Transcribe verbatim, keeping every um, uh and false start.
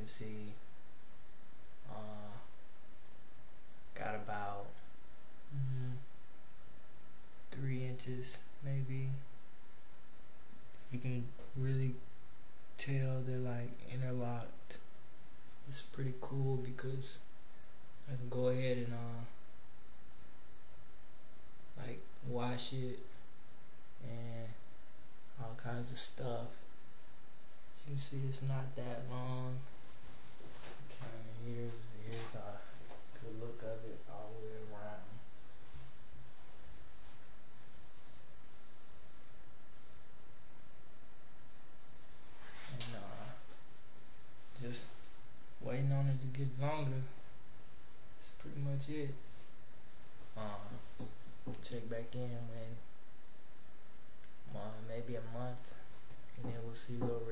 can see, uh, got about mm, three inches maybe. You can really tell they're like interlocked. It's pretty cool because I can go ahead and uh like wash it and all kinds of stuff. You can see it's not that long. Okay, here's here's a good look of it all the way around. And uh just waiting on it to get longer. That's pretty much it. Uh, check back in when uh, maybe a month, and then we'll see where